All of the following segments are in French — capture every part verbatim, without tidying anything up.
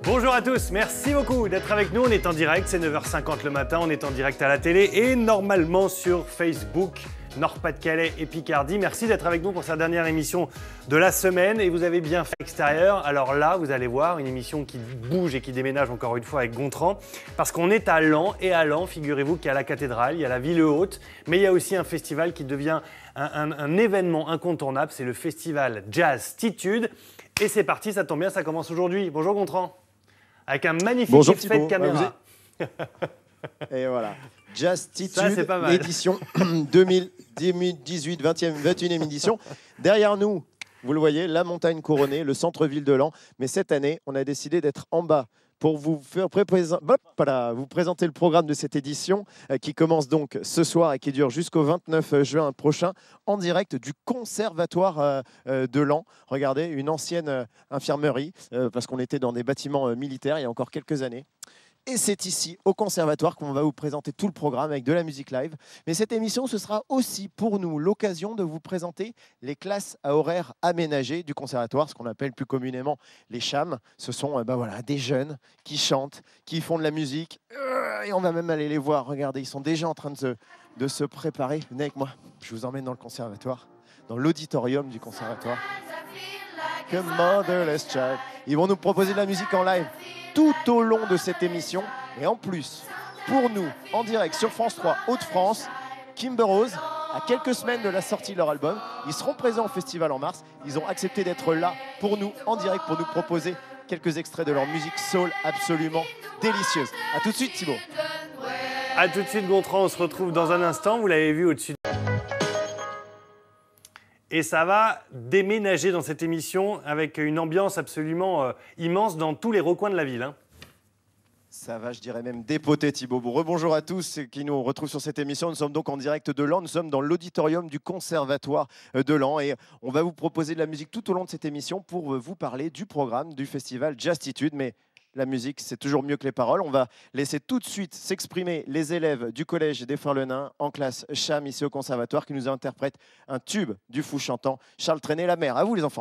Bonjour à tous, merci beaucoup d'être avec nous. On est en direct, c'est neuf heures cinquante le matin, on est en direct à la télé et normalement sur Facebook, Nord-Pas-de-Calais et Picardie. Merci d'être avec nous pour cette dernière émission de la semaine et vous avez bien fait extérieur. Alors là, vous allez voir une émission qui bouge et qui déménage encore une fois avec Gontran parce qu'on est à Laon et à Laon, figurez-vous qu'il y a la cathédrale, il y a la ville haute, mais il y a aussi un festival qui devient un, un, un événement incontournable, c'est le festival Jazztitude. Et c'est parti, ça tombe bien, ça commence aujourd'hui. Bonjour Gontran. Avec un magnifique Bonjour, effet de caméra. Bah, vous... Et voilà. Jazztitude, édition deux mille dix-huit, vingtième, vingt et unième édition. Derrière nous, vous le voyez, la montagne couronnée, le centre-ville de Laon. Mais cette année, on a décidé d'être en bas pour vous faire présenter, voilà, vous présenter le programme de cette édition euh, qui commence donc ce soir et qui dure jusqu'au vingt-neuf juin prochain en direct du Conservatoire euh, euh, de Laon. Regardez, une ancienne euh, infirmerie euh, parce qu'on était dans des bâtiments euh, militaires il y a encore quelques années. Et c'est ici, au Conservatoire, qu'on va vous présenter tout le programme avec de la musique live. Mais cette émission, ce sera aussi pour nous l'occasion de vous présenter les classes à horaires aménagés du Conservatoire, ce qu'on appelle plus communément les chams. Ce sont ben voilà, des jeunes qui chantent, qui font de la musique. Et on va même aller les voir. Regardez, ils sont déjà en train de se, de se préparer. Venez avec moi, je vous emmène dans le Conservatoire, dans l'auditorium du Conservatoire. Like a motherless child. Ils vont nous proposer de la musique en live tout au long de cette émission. Et en plus, pour nous, en direct sur France trois Hauts-de-France, Kimber Rose, à quelques semaines de la sortie de leur album, ils seront présents au festival en mars. Ils ont accepté d'être là pour nous, en direct, pour nous proposer quelques extraits de leur musique soul absolument délicieuse. A tout de suite, Thibaut. A tout de suite, Gontran. On se retrouve dans un instant. Vous l'avez vu au-dessus. Et ça va déménager dans cette émission avec une ambiance absolument euh, immense dans tous les recoins de la ville. Hein. Ça va, je dirais même dépoter, Thibaut. Rebonjour à tous qui nous retrouvent sur cette émission. Nous sommes donc en direct de Laon. Nous sommes dans l'auditorium du Conservatoire de Laon et on va vous proposer de la musique tout au long de cette émission pour vous parler du programme du festival Jazztitude. Mais la musique, c'est toujours mieux que les paroles. On va laisser tout de suite s'exprimer les élèves du collège des Frères-le-Nain en classe Cham ici au Conservatoire qui nous interprètent un tube du fou chantant Charles Trenet, La Mer. À vous les enfants.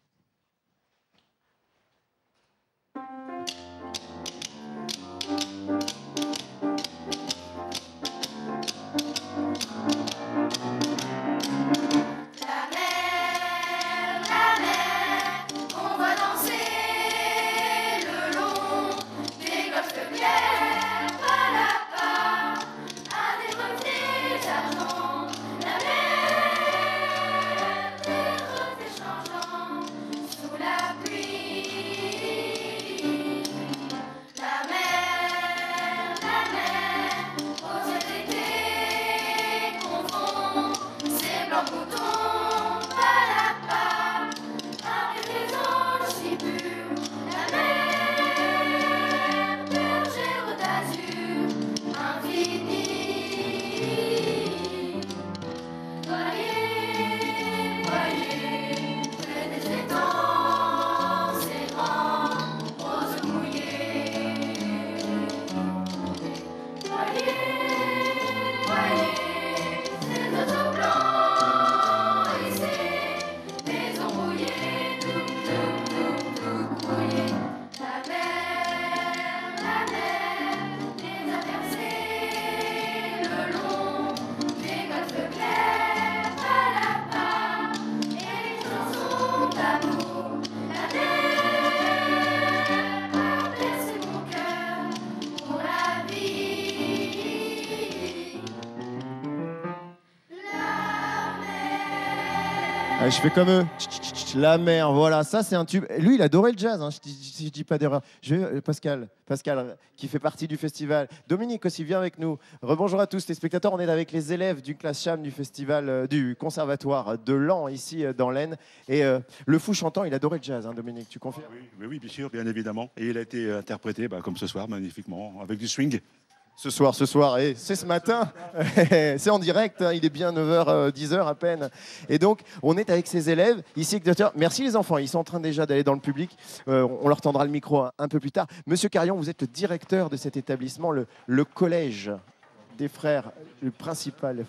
Je fais comme eux. La mer, voilà, ça c'est un tube. Lui, il adorait le jazz, hein, si je dis pas d'erreur. Je... Pascal, Pascal, qui fait partie du festival. Dominique aussi, viens avec nous. Rebonjour à tous les spectateurs. On est avec les élèves du classe Cham du festival, euh, du Conservatoire de Laon, ici euh, dans l'Aisne. Et euh, le fou chantant, il adorait le jazz, hein, Dominique, tu confirmes? Oui, oui, oui, bien sûr, bien évidemment. Et il a été interprété, bah, comme ce soir, magnifiquement, avec du swing. Ce soir, ce soir, et c'est ce matin, c'est en direct, hein, il est bien neuf heures, dix heures à peine. Et donc, on est avec ces élèves ici. Merci les enfants, ils sont en train déjà d'aller dans le public. Euh, on leur tendra le micro un, un peu plus tard. Monsieur Carion, vous êtes le directeur de cet établissement, le, le collège des frères, le principal.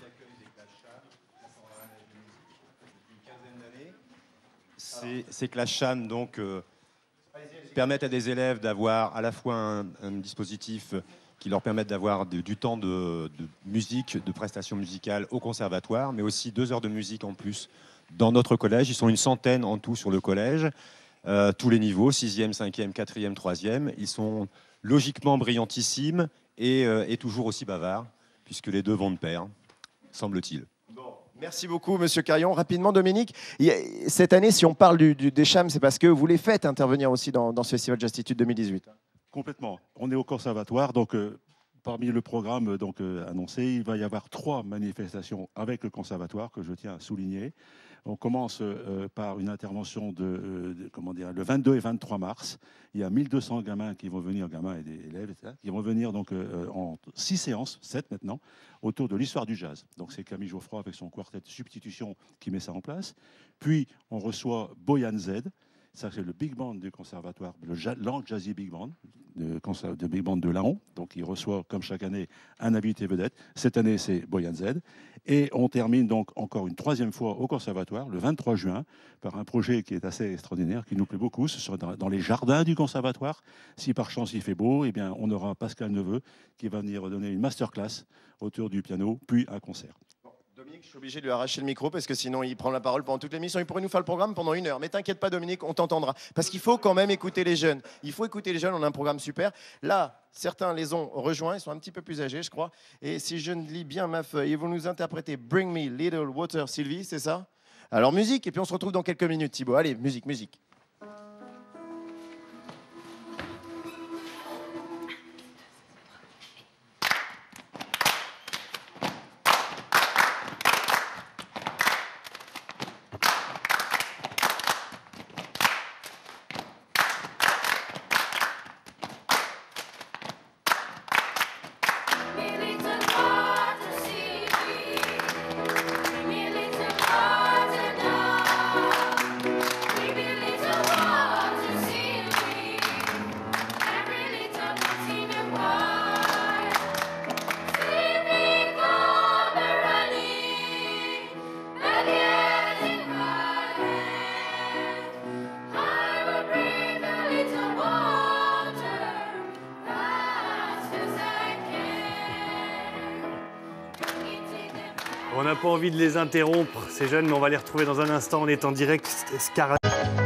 C'est Classe Cham, donc... Euh, permettent à des élèves d'avoir à la fois un, un dispositif qui leur permette d'avoir du temps de, de musique, de prestations musicales au conservatoire, mais aussi deux heures de musique en plus dans notre collège. Ils sont une centaine en tout sur le collège, euh, tous les niveaux, sixième, cinquième, quatrième, troisième. Ils sont logiquement brillantissimes et, euh, et toujours aussi bavards, puisque les deux vont de pair, semble-t-il. Merci beaucoup, Monsieur Carillon. Rapidement, Dominique, cette année, si on parle du, du, des Chams, c'est parce que vous les faites intervenir aussi dans, dans ce festival Jazzitude deux mille dix-huit. Complètement. On est au conservatoire, donc euh, parmi le programme donc, euh, annoncé, il va y avoir trois manifestations avec le conservatoire que je tiens à souligner. On commence euh, par une intervention de, euh, de, comment dire, le vingt-deux et vingt-trois mars. Il y a mille deux cents gamins qui vont venir, gamins et des élèves, et cetera, qui vont venir donc, euh, en six séances, sept maintenant, autour de l'histoire du jazz. Donc c'est Camille Geoffroy avec son quartet de substitution qui met ça en place. Puis on reçoit Boyan Z. Ça, c'est le big band du conservatoire, le Lang Jazzy Big Band, de, de Big Band de Laon. Donc, il reçoit, comme chaque année, un invité vedette. Cette année, c'est Boyan Z. Et on termine donc encore une troisième fois au conservatoire, le vingt-trois juin, par un projet qui est assez extraordinaire, qui nous plaît beaucoup. Ce sera dans, dans les jardins du conservatoire. Si par chance il fait beau, eh bien, on aura Pascal Neveu qui va venir donner une masterclass autour du piano, puis un concert. Dominique, je suis obligé de lui arracher le micro parce que sinon il prend la parole pendant toute l'émission. Il pourrait nous faire le programme pendant une heure. Mais t'inquiète pas, Dominique, on t'entendra. Parce qu'il faut quand même écouter les jeunes. Il faut écouter les jeunes, on a un programme super. Là, certains les ont rejoints, ils sont un petit peu plus âgés, je crois. Et si je ne lis bien ma feuille, ils vont nous interpréter Bring Me Little Water, Sylvie, c'est ça? Alors musique, et puis on se retrouve dans quelques minutes, Thibaut. Allez, musique, musique. On n'a pas envie de les interrompre, ces jeunes, mais on va les retrouver dans un instant. On est en direct. Scar...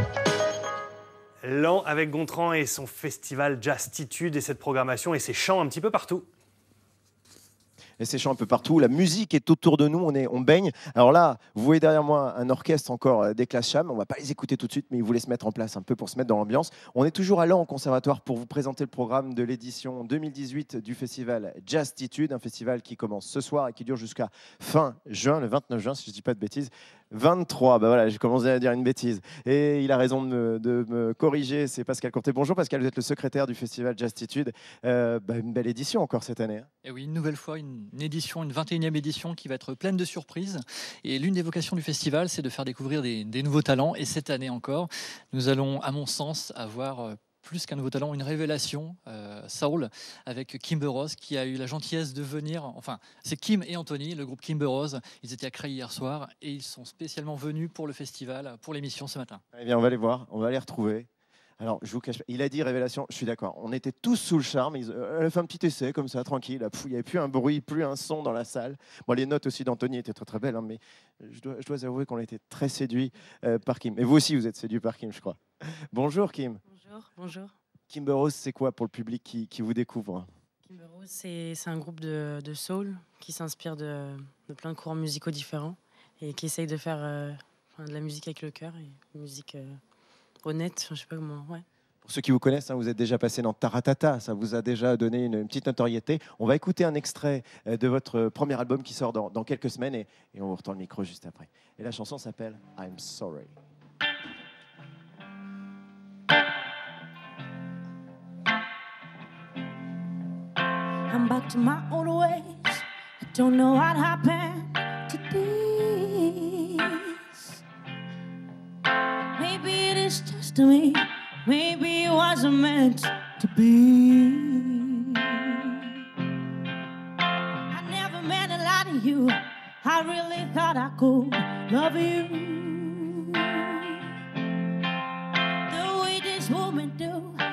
Lan avec Gontran et son festival Jazzitude et cette programmation et ses chants un petit peu partout. Et ces chants un peu partout, la musique est autour de nous, on, est, on baigne. Alors là, vous voyez derrière moi un orchestre encore des classes Cham, on ne va pas les écouter tout de suite, mais ils voulaient se mettre en place un peu pour se mettre dans l'ambiance. On est toujours à Lan au conservatoire pour vous présenter le programme de l'édition deux mille dix-huit du festival Jazzitude, un festival qui commence ce soir et qui dure jusqu'à fin juin, le vingt-neuf juin, si je ne dis pas de bêtises. vingt-trois, ben voilà, j'ai commencé à dire une bêtise. Et il a raison de me, de me corriger, c'est Pascal Courtet. Bonjour Pascal, vous êtes le secrétaire du festival Jazzitude. Euh, bah, une belle édition encore cette année. Hein. Et oui, une nouvelle fois, une, une édition, une vingt et unième édition qui va être pleine de surprises. Et l'une des vocations du festival, c'est de faire découvrir des, des nouveaux talents. Et cette année encore, nous allons, à mon sens, avoir... Euh, plus qu'un nouveau talent, une révélation, euh, Soul, avec Kimber Rose, qui a eu la gentillesse de venir, enfin, c'est Kim et Anthony, le groupe Kimber Rose, ils étaient à Creil hier soir, et ils sont spécialement venus pour le festival, pour l'émission ce matin. Eh bien, on va les voir, on va les retrouver. Alors, je vous cache pas, il a dit révélation, je suis d'accord, on était tous sous le charme, ils, euh, elle a fait un petit essai comme ça, tranquille, Pff, il n'y avait plus un bruit, plus un son dans la salle. Bon, les notes aussi d'Anthony étaient très très belles, hein, mais je dois, je dois avouer qu'on a été très séduits euh, par Kim. Et vous aussi, vous êtes séduits par Kim, je crois. Bonjour Kim. Bonjour, bonjour. Kimber Rose, c'est quoi pour le public qui, qui vous découvre? Kimber Rose, c'est un groupe de, de soul qui s'inspire de, de plein de courants musicaux différents et qui essaye de faire euh, de la musique avec le cœur, et une musique euh, honnête, je sais pas comment, ouais. Pour ceux qui vous connaissent, hein, vous êtes déjà passé dans Taratata, ça vous a déjà donné une, une petite notoriété. On va écouter un extrait de votre premier album qui sort dans, dans quelques semaines et, et on vous retend le micro juste après. Et la chanson s'appelle I'm Sorry. I'm back to my old ways. I don't know what happened to this. Maybe it is just me. Maybe it wasn't meant to be. I never meant to lie to you. I really thought I could love you the way this woman do.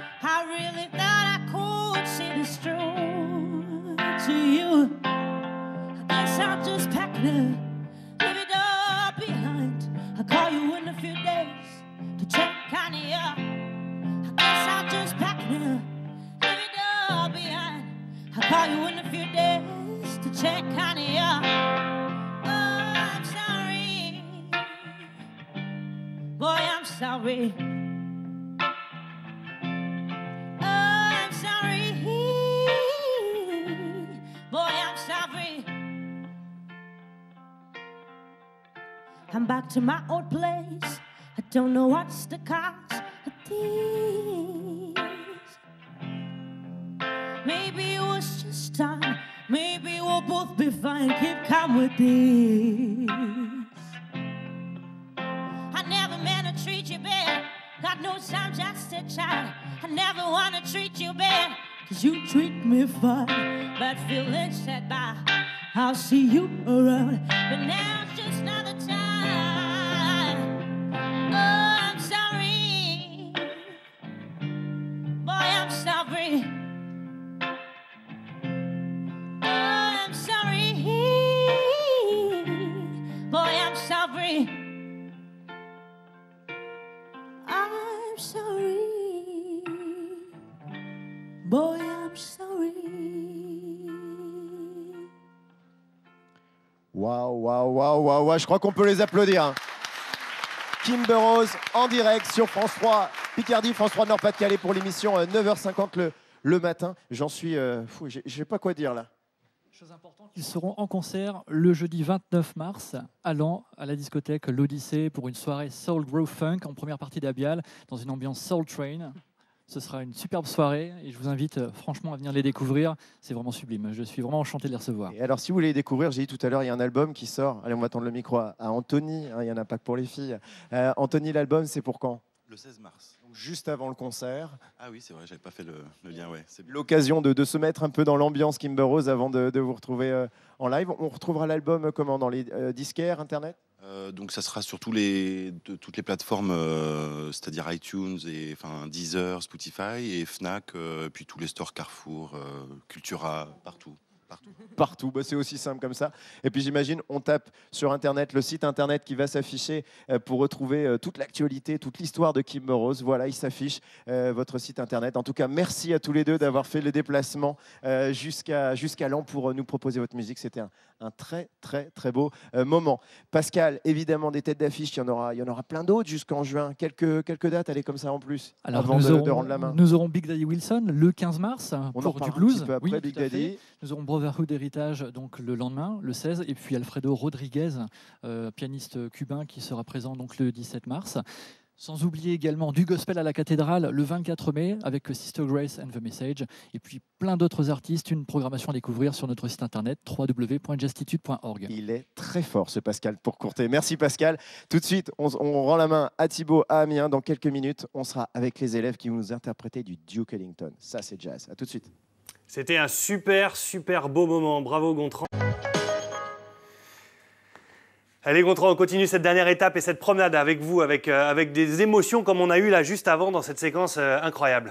packing up, leave it all behind. I'll call you in a few days to check on you. I guess I'll just pack it up, leave it all behind. I'll call you in a few days to check on you. Oh, I'm sorry, boy, I'm sorry. Oh, I'm sorry, boy, I'm sorry. I'm back to my old place. I don't know what's the cause of this. Maybe it was just time. Maybe we'll both be fine. Keep calm with this. I never meant to treat you bad. God knows I'm just a child. I never want to treat you bad, cause you treat me fine. But feelings said bye, I'll see you around. But now it's just another time. Oh, I'm sorry, boy, I'm sorry. Oh, I'm sorry, boy, I'm sorry. I'm sorry, boy, I'm sorry. Waouh, waouh, waouh, waouh, waouh, je crois qu'on peut les applaudir. Hein. Kimber Rose en direct sur France trois, Picardie, France trois Nord-Pas-de-Calais pour l'émission euh, neuf heures cinquante le, le matin. J'en suis euh, fou, je ne sais pas quoi dire là. Chose importante, ils seront en concert le jeudi vingt-neuf mars à Laon, à la discothèque l'Odyssée, pour une soirée Soul Groove Funk en première partie d'Abial, dans une ambiance Soul Train. Ce sera une superbe soirée et je vous invite euh, franchement à venir les découvrir. C'est vraiment sublime. Je suis vraiment enchanté de les recevoir. Et alors, si vous voulez les découvrir, j'ai dit tout à l'heure, il y a un album qui sort. Allez, on va tendre le micro à, à Anthony. Hein, il n'y en a pas que pour les filles. Euh, Anthony, l'album, c'est pour quand? Le seize mars. Donc, juste avant le concert. Ah oui, c'est vrai, j'avais pas fait le, le lien. Ouais, c'est l'occasion de, de se mettre un peu dans l'ambiance Kimber Rose avant de, de vous retrouver euh, en live. On retrouvera l'album euh, comment, dans les euh, disquaires, internet? euh, Donc ça sera sur tous les, de, toutes les plateformes, euh, c'est-à-dire iTunes, et, enfin, Deezer, Spotify et Fnac, euh, puis tous les stores Carrefour, euh, Cultura, partout. Partout. Partout, bah, c'est aussi simple comme ça. Et puis j'imagine, on tape sur Internet, le site Internet qui va s'afficher euh, pour retrouver euh, toute l'actualité, toute l'histoire de Kimber Rose. Voilà, il s'affiche, euh, votre site Internet. En tout cas, merci à tous les deux d'avoir fait le déplacement euh, jusqu'à jusqu'à Laon pour euh, nous proposer votre musique. C'était un, un très, très, très beau euh, moment. Pascal, évidemment, des têtes d'affiche, il y en aura, il y en aura plein d'autres jusqu'en juin. Quelques, quelques dates, allez comme ça en plus, Alors, avant nous de, aurons, de rendre la main. Nous aurons Big Daddy Wilson le quinze mars On pour en du reparlera blues. un petit peu après, Oui, Big tout à fait. Daddy. Nous aurons Brotherhood Heritage donc le lendemain, le seize, et puis Alfredo Rodriguez, euh, pianiste cubain, qui sera présent donc le dix-sept mars. Sans oublier également du gospel à la cathédrale le vingt-quatre mai avec Sister Grace and the Message, et puis plein d'autres artistes. Une programmation à découvrir sur notre site internet w w w point jazztitude point org. Il est très fort ce Pascal pour courter. Merci Pascal. Tout de suite, on, on rend la main à Thibaut, à Amiens. Dans quelques minutes, on sera avec les élèves qui vont nous interpréter du Duke Ellington. Ça, c'est jazz. À tout de suite. C'était un super, super beau moment. Bravo Gontran. Allez Gontran, on continue cette dernière étape et cette promenade avec vous, avec, euh, avec des émotions comme on a eu là juste avant dans cette séquence euh, incroyable.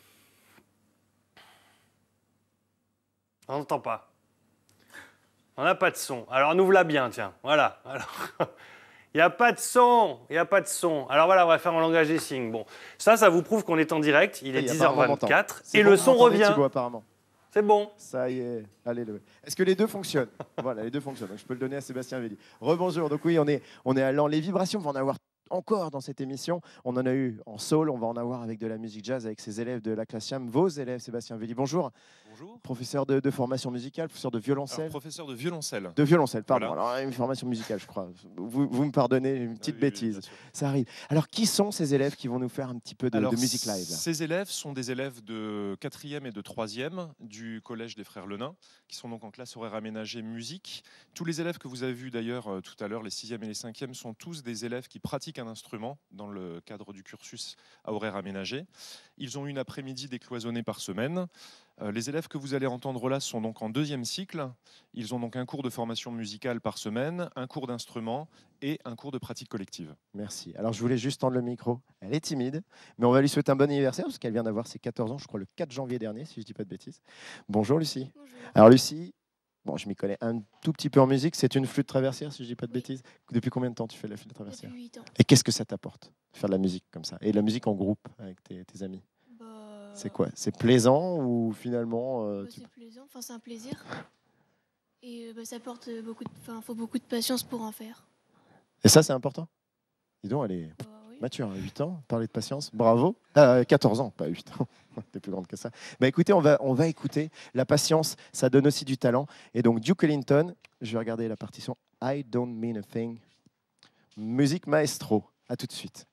On n'entend pas. On n'a pas de son. Alors nous voilà bien, tiens. Voilà. Alors, il n'y a pas de son. Il n'y a pas de son. Alors voilà, on va faire en langage des signes. Bon, ça, ça vous prouve qu'on est en direct. Il est oui, dix heures vingt-quatre et bon, le son revient. Thibaut, apparemment. C'est bon. Ça y est. Allez, le... Est-ce que les deux fonctionnent? Voilà, les deux fonctionnent. Donc, je peux le donner à Sébastien Velli. Rebonjour. Donc oui, on est, on est à Laon. Les vibrations, on va en avoir encore dans cette émission. On en a eu en soul, on va en avoir avec de la musique jazz, avec ses élèves de la classe Siam, vos élèves, Sébastien Velli. Bonjour. Bonjour. Professeur de, de formation musicale, professeur de violoncelle. Alors, professeur de violoncelle. De violoncelle, pardon. Voilà. Alors, une formation musicale, je crois. Vous, vous me pardonnez, une petite oui, bêtise. Oui, ça arrive. Alors, qui sont ces élèves qui vont nous faire un petit peu de, Alors, de musique live là? Ces élèves sont des élèves de quatrième et de troisième du collège des Frères Lenain, qui sont donc en classe horaire aménagée musique. Tous les élèves que vous avez vus d'ailleurs euh, tout à l'heure, les sixième et les cinquièmes, sont tous des élèves qui pratiquent un instrument dans le cadre du cursus à horaire aménagé. Ils ont une après-midi décloisonnée par semaine. Euh, les élèves que vous allez entendre là sont donc en deuxième cycle. Ils ont donc un cours de formation musicale par semaine, un cours d'instrument et un cours de pratique collective. Merci. Alors, je voulais juste tendre le micro. Elle est timide, mais on va lui souhaiter un bon anniversaire parce qu'elle vient d'avoir ses quatorze ans, je crois le quatre janvier dernier, si je ne dis pas de bêtises. Bonjour Lucie. Bonjour. Alors Lucie, Bon, je m'y connais un tout petit peu en musique. C'est une flûte traversière, si je ne dis pas de bêtises. Depuis combien de temps tu fais de la flûte traversière? Depuis huit ans. Et qu'est-ce que ça t'apporte de faire de la musique comme ça? Et de la musique en groupe avec tes, tes amis? Bah, C'est quoi? C'est plaisant ou finalement euh, bah, tu- c'est plaisant, enfin, c'est un plaisir. Et euh, bah, ça apporte beaucoup de... Enfin, faut beaucoup de patience pour en faire. Et ça, c'est important? Dis donc, elle est Bah, oui. mature, hein, huit ans, parler de patience, bravo. Euh, quatorze ans, pas huit ans, t'es plus grande que ça. Bah écoutez, on va, on va écouter. La patience, ça donne aussi du talent. Et donc, Duke Ellington, je vais regarder la partition I Don't Mean a Thing. Musique maestro, à tout de suite.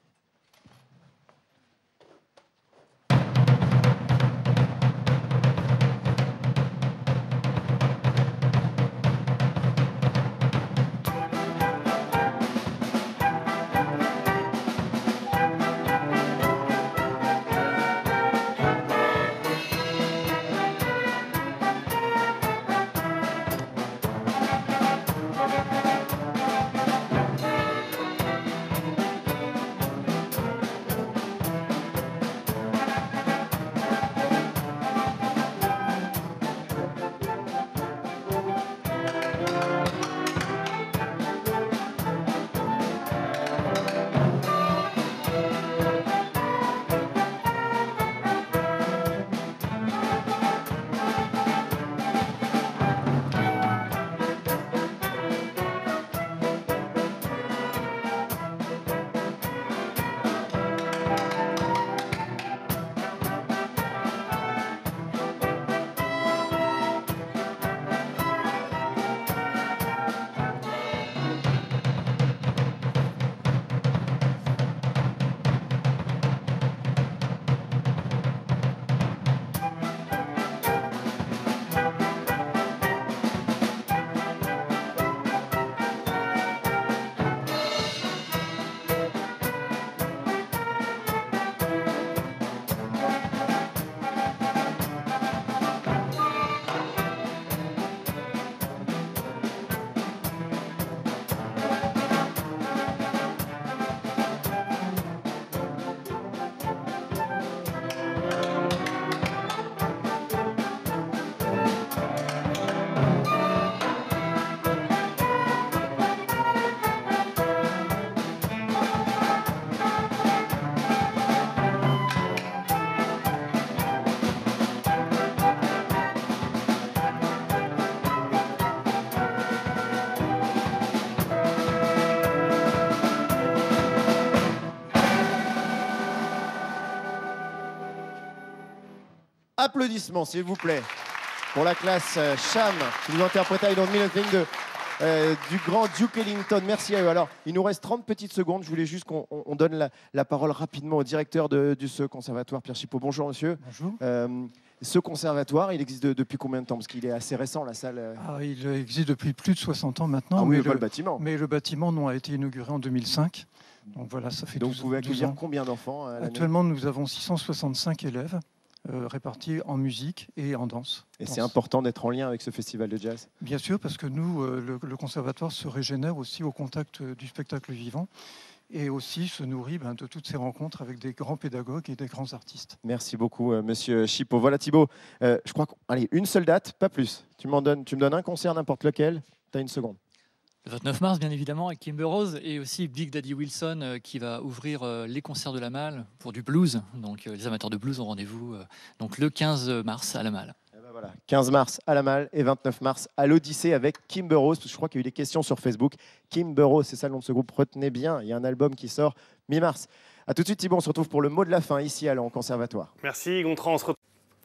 Applaudissements, s'il vous plaît, pour la classe euh, Cham, qui nous interprète I Don't Mean a Thing de, euh, du grand Duke Ellington. Merci à eux. Alors, il nous reste trente petites secondes. Je voulais juste qu'on on donne la, la parole rapidement au directeur de, de ce conservatoire, Pierre Chipot. Bonjour, monsieur. Bonjour. Euh, ce conservatoire, il existe de- depuis combien de temps? Parce qu'il est assez récent, la salle. euh. Ah, il existe depuis plus de soixante ans maintenant, Ah oui, mais, pas le bâtiment. mais le bâtiment non, a été inauguré en deux mille cinq. Donc voilà, ça fait Donc, douze, vous pouvez douze accueillir ans. combien d'enfants à l'année? Actuellement, nous avons six cent soixante-cinq élèves euh, répartis en musique et en danse. Et Danse. c'est important d'être en lien avec ce festival de jazz. Bien sûr, parce que nous, euh, le, le conservatoire se régénère aussi au contact euh, du spectacle vivant et aussi se nourrit ben, de toutes ces rencontres avec des grands pédagogues et des grands artistes. Merci beaucoup, euh, monsieur Chipot. Voilà, Thibaut, euh, je crois qu'allez, une seule date, pas plus. Tu, m'en donnes, tu me donnes un concert, n'importe lequel, tu as une seconde. Le vingt-neuf mars, bien évidemment, avec Kimber Rose et aussi Big Daddy Wilson euh, qui va ouvrir euh, les concerts de la Malle pour du blues. Donc euh, les amateurs de blues ont rendez-vous euh, donc le quinze mars à la Malle. Eh ben voilà, quinze mars à la Malle et vingt-neuf mars à l'Odyssée avec Kimber Rose. Parce que je crois qu'il y a eu des questions sur Facebook. Kimber Rose, c'est ça le nom de ce groupe. Retenez bien, il y a un album qui sort mi-mars. A tout de suite, Thibaut, on se retrouve pour le mot de la fin ici à l'An Conservatoire. Merci, Gontran. On se retrouve.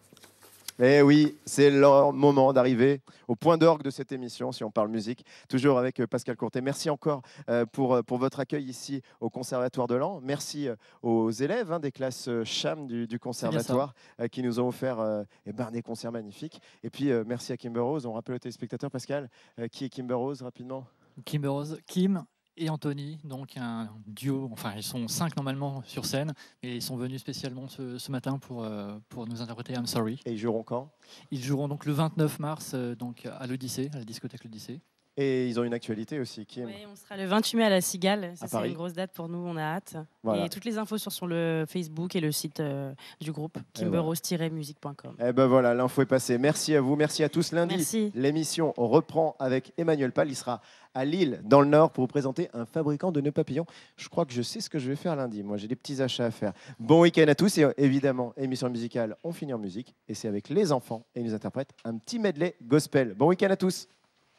Eh oui, c'est le moment d'arriver au point d'orgue de cette émission, si on parle musique, toujours avec Pascal Courtet. Merci encore euh, pour, pour votre accueil ici au Conservatoire de Laon. Merci euh, aux élèves hein, des classes euh, Cham du, du Conservatoire euh, qui nous ont offert euh, eh ben, des concerts magnifiques. Et puis, euh, merci à Kimber Rose. On rappelle aux téléspectateurs, Pascal, euh, qui est Kimber Rose, rapidement? Kimber Rose, Kim et Anthony, donc un duo, enfin ils sont cinq normalement sur scène, mais ils sont venus spécialement ce, ce matin pour, euh, pour nous interpréter I'm Sorry. Et ils joueront quand? Ils joueront donc le vingt-neuf mars euh, donc à l'Odyssée, à la discothèque l'Odyssée. Et ils ont une actualité aussi, Kim. Oui, on sera le vingt-huit mai à la Cigale. Ça, À c'est Paris. une grosse date pour nous, on a hâte. Voilà. Et toutes les infos sont sur le Facebook et le site euh, du groupe, kimberose tiret musique point com. Eh ben voilà, l'info est passée. Merci à vous, merci à tous. Lundi, Merci. l'émission reprend avec Emmanuel Pal. Il sera à Lille, dans le Nord, pour vous présenter un fabricant de nœuds papillons. Je crois que je sais ce que je vais faire lundi. Moi, j'ai des petits achats à faire. Bon week-end à tous. Et évidemment, émission musicale, on finit en musique. Et c'est avec les enfants. Et ils nous interprètent un petit medley gospel. Bon week-end à tous.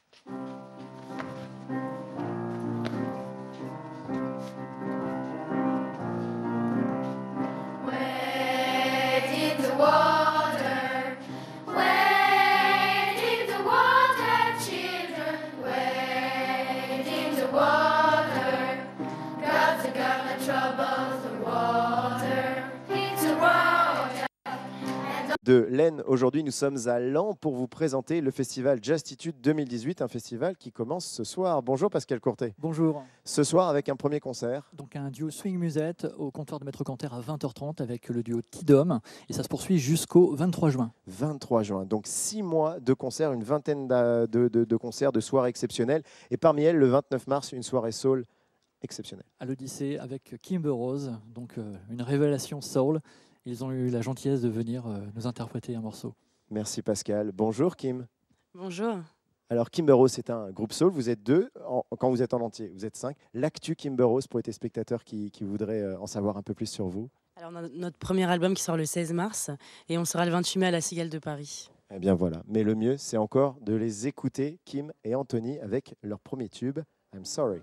De l'Aisne. Aujourd'hui, nous sommes à Laon pour vous présenter le festival Jazzitude deux mille dix-huit, un festival qui commence ce soir. Bonjour Pascal Courtet. Bonjour. Ce soir avec un premier concert. Donc un duo swing musette au comptoir de Maître Canter à vingt heures trente avec le duo Tidom et ça se poursuit jusqu'au vingt-trois juin. vingt-trois juin, donc six mois de concerts, une vingtaine de, de, de concerts, de soirées exceptionnelles et parmi elles le vingt-neuf mars, une soirée soul exceptionnelle. À l'Odyssée avec Kimber Rose, donc euh, une révélation soul. Ils ont eu la gentillesse de venir euh, nous interpréter un morceau. Merci Pascal. Bonjour Kim. Bonjour. Alors Kimber Rose, c'est un groupe soul. Vous êtes deux, en, quand vous êtes en entier, vous êtes cinq. L'actu Kimber Rose pour les téléspectateurs qui, qui voudraient euh, en savoir un peu plus sur vous. Alors, on a notre premier album qui sort le seize mars et on sera le vingt-huit mai à la Cigale de Paris. Eh bien voilà. Mais le mieux, c'est encore de les écouter, Kim et Anthony, avec leur premier tube, I'm Sorry.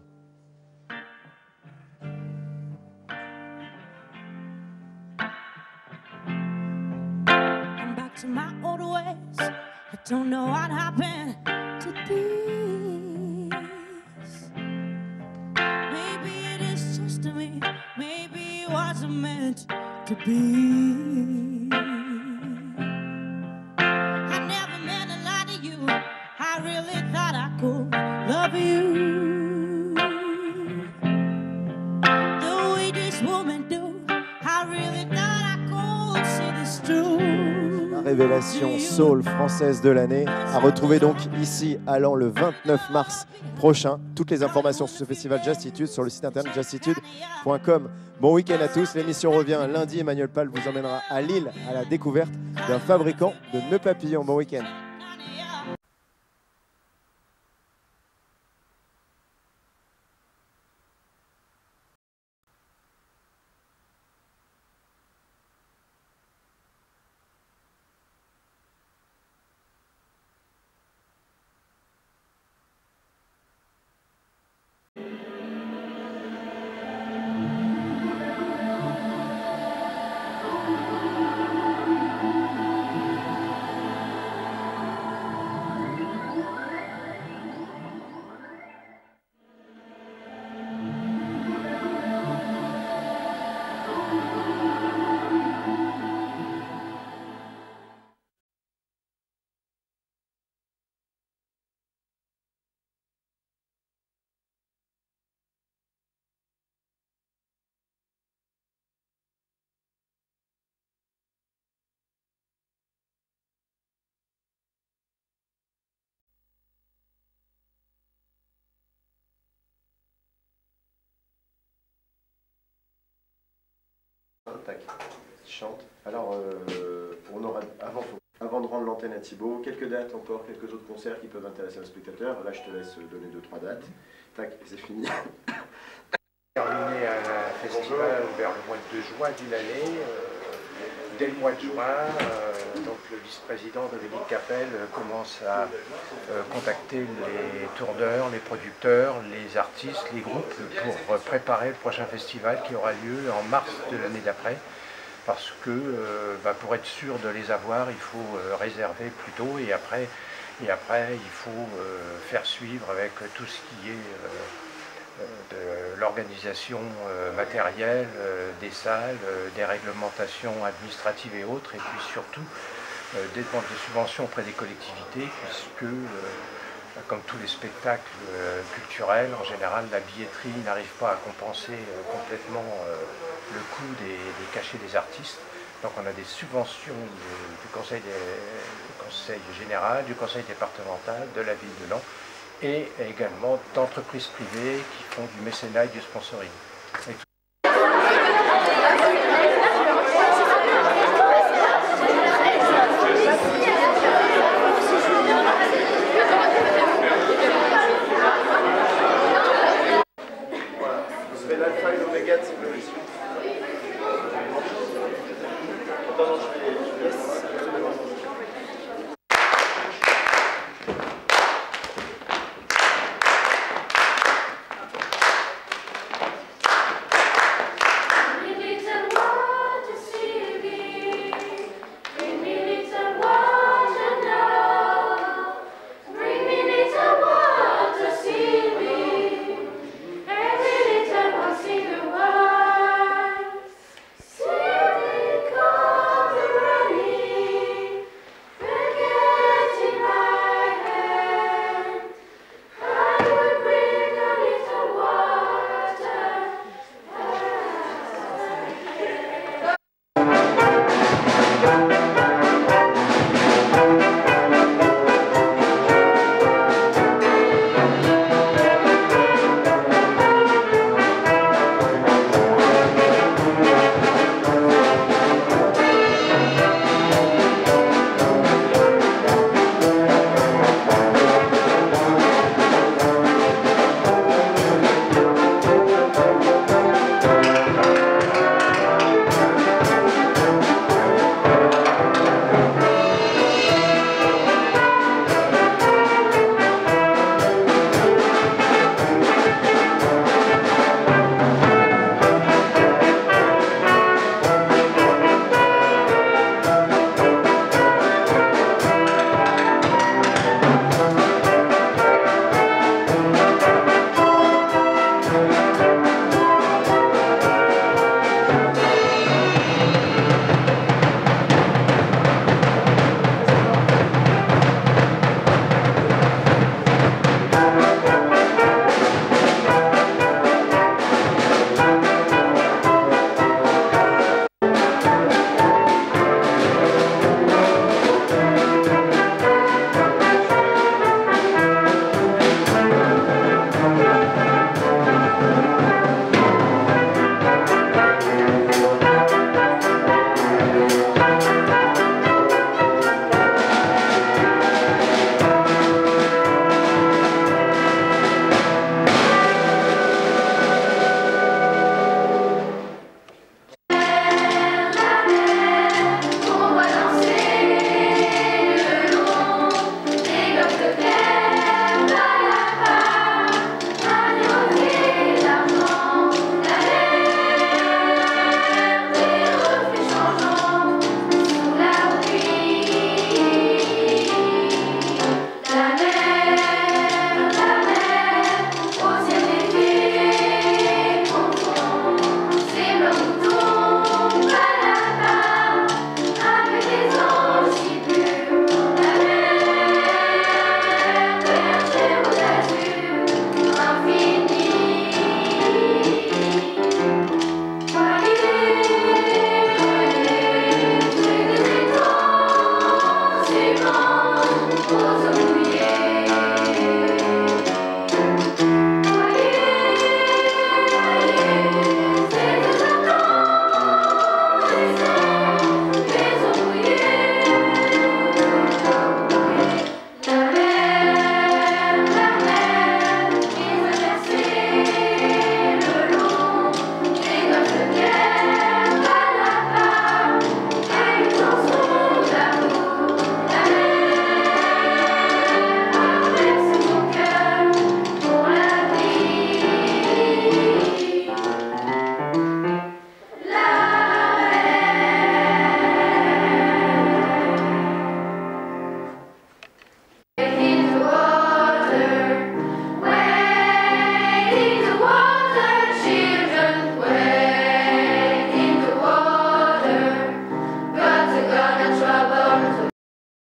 To my old ways, I don't know what happened to this. Maybe it is just to me, maybe it wasn't meant to be. I never meant to lie to you, I really thought I could love you the way this woman do. I really thought I could see this through. Révélation soul française de l'année, à retrouver donc ici à Laon le vingt-neuf mars prochain. Toutes les informations sur ce festival Jazzitude sur le site internet jazzitude point com. Bon week-end à tous, l'émission revient lundi. Emmanuel Pal vous emmènera à Lille à la découverte d'un fabricant de nœuds papillons. Bon week-end. Tac, chante. Alors, euh, on aura, avant, avant de rendre l'antenne à Thibaut, quelques dates encore, quelques autres concerts qui peuvent intéresser nos spectateurs. Là, je te laisse donner deux, trois dates. Tac, et c'est fini. Terminé un festival vers le mois de juin d'une année. Euh, dès le mois de juin, euh, donc le vice-président Dominique Capel euh, commence à euh, contacter les tourneurs, les producteurs, les artistes, les groupes pour euh, préparer le prochain festival qui aura lieu en mars de l'année d'après. Parce que euh, bah, pour être sûr de les avoir, il faut euh, réserver plus tôt et après, et après il faut euh, faire suivre avec tout ce qui est euh, de l'organisation euh, matérielle, euh, des salles, euh, des réglementations administratives et autres, et puis surtout euh, des demandes de subventions auprès des collectivités, puisque, euh, comme tous les spectacles euh, culturels, en général, la billetterie n'arrive pas à compenser euh, complètement euh, le coût des, des cachets des artistes. Donc on a des subventions de, du, conseil des, du conseil général, du conseil départemental, de la ville de Laon, et également d'entreprises privées qui font du mécénat et du sponsoring. Et tout